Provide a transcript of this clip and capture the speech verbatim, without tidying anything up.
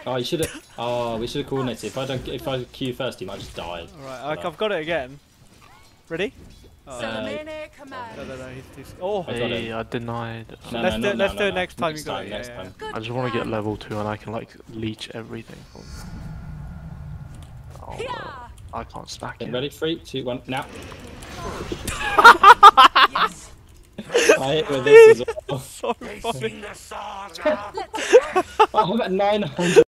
Oh, you should have. Oh, we should have coordinated. If I don't, if I Q first, he might just die. Alright, I've got it again. Ready? Oh. Uh, No, no, no, he's too. Oh, I got Hey, him. I denied. No, let's no, do no, it. Let's no, do no, it next time. Next you got time, it. next yeah, time. yeah. I just want to get level two and I can like leech everything from. Oh, uh, I can't stack Get it. ready? Three, two, one, now. I hit with this as well. So funny. Oh, I'm at nine hundred.